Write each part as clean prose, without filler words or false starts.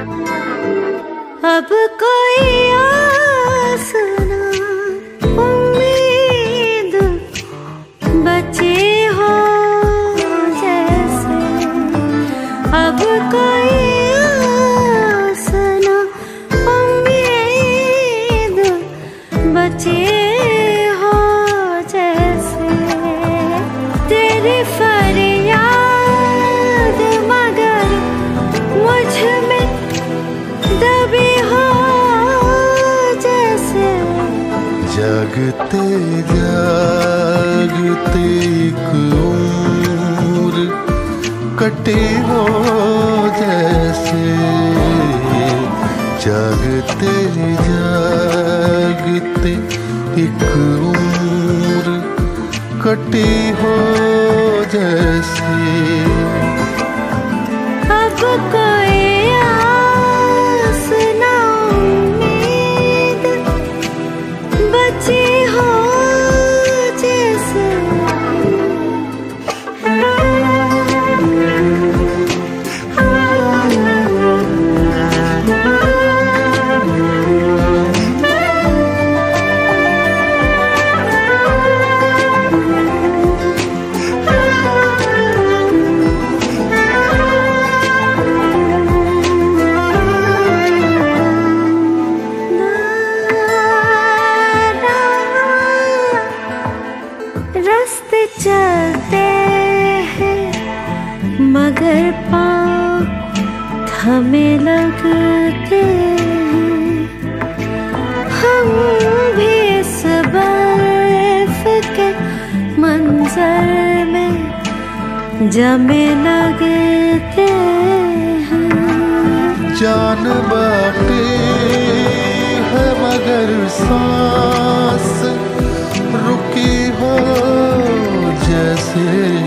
अब कोई आस ना उम्मीद बचे हो जैसे, अब कोई आस ना उम्मीद बचे हो जैसे, तेरी फरियाद मगर मुझ में दबी हो जैसे। जागते जागते एक उम्र कटे हो जैसे, जागते जागते एक उम्र कटे हो जैसे। अब कोई आस ना उम्मीद बची हो जैसे। रास्ते चलते हैं मगर पाँव थमे लगते हैं, हम भी इस बर्फ के मंजर में जमे लगते हैं। जान बाटे है मगर सांस रुकी हो जैसे,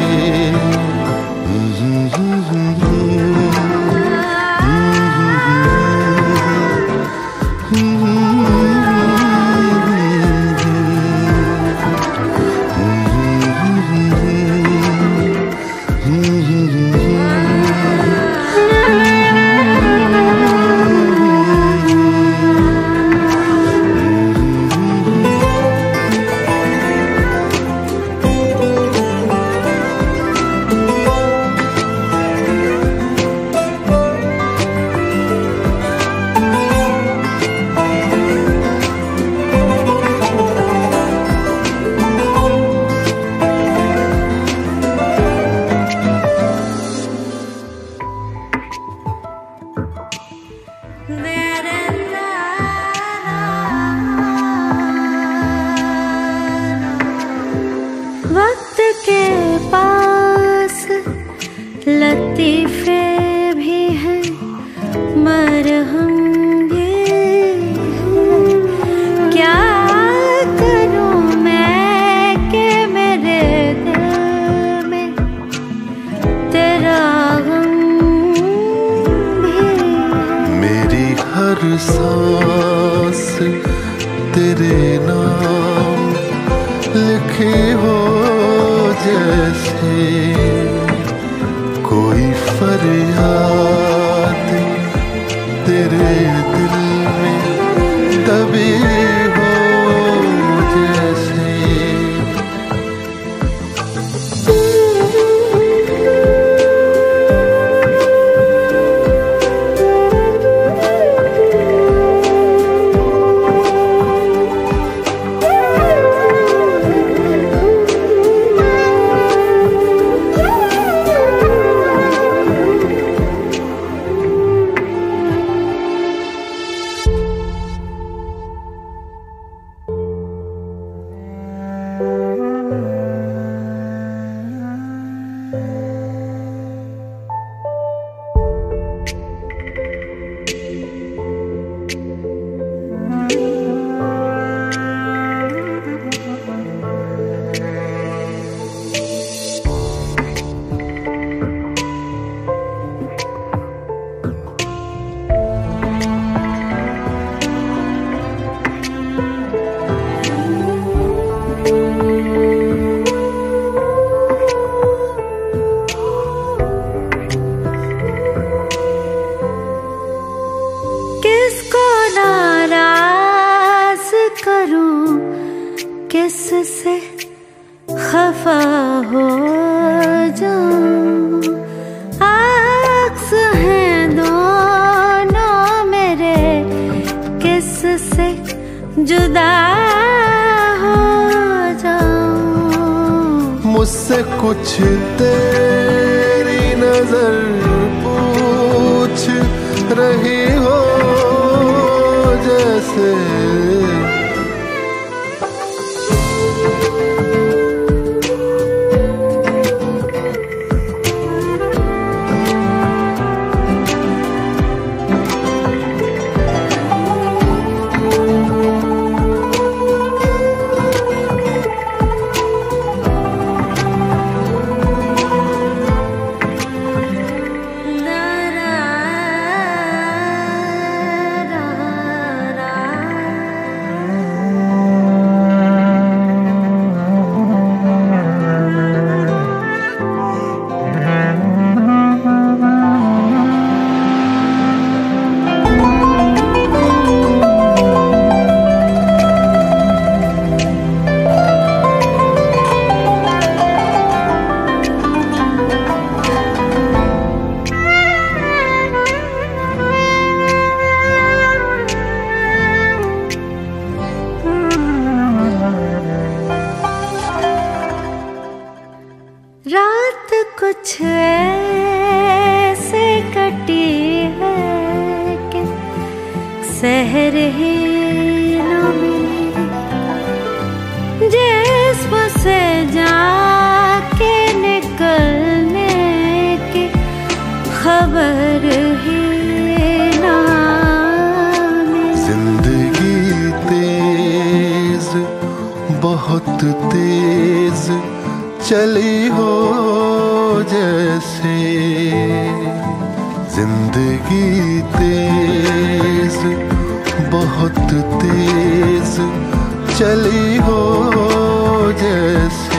वक्त के पास लतीफे भी हैं मरहम ये हैं। क्या करूं मैं कि मेरे दिल में तेरा गम भी है। मेरी हर सांस तेरे नाम लिखे हो जैसे, कोई फरियाद तेरे दिल में दबी हो जैसे। किससे खफा हो जाऊं, अक्स हैं दोनों मेरे, किससे जुदा हो जाऊं। मुझसे कुछ तेरी नजर पूछ रही हो जैसे, रात कुछ ऐसे कटी है कि सहर ही न मिली, जिस्म से जाके निकलने की खबर ही न मिली। जिंदगी तेज बहुत तेज चली हो जैसे, जिंदगी तेज बहुत तेज चली हो जैसे।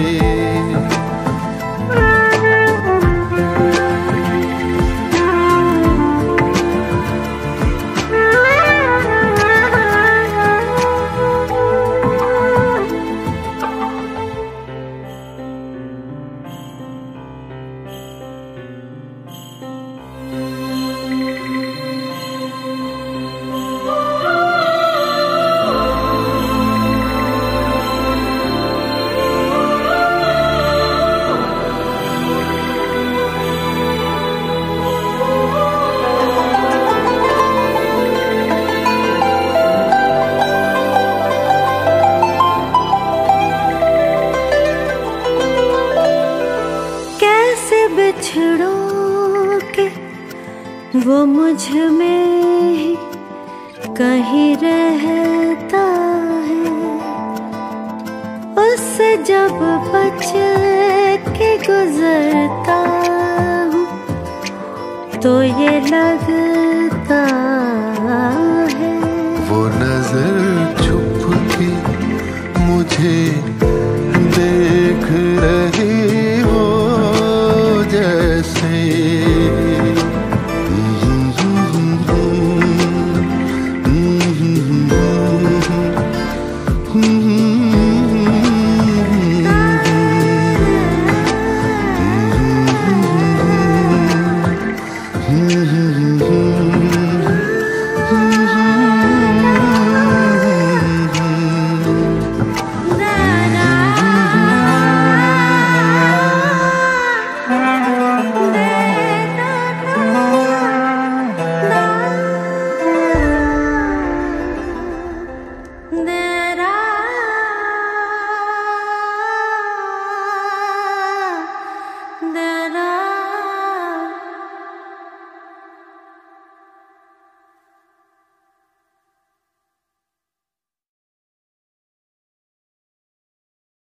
बिछड़ों के वो मुझ में ही कहीं रहता है, उससे जब बच के गुजरता हूँ तो ये लगता है वो नजर छुप के मुझे देख रही हो जैसे। दे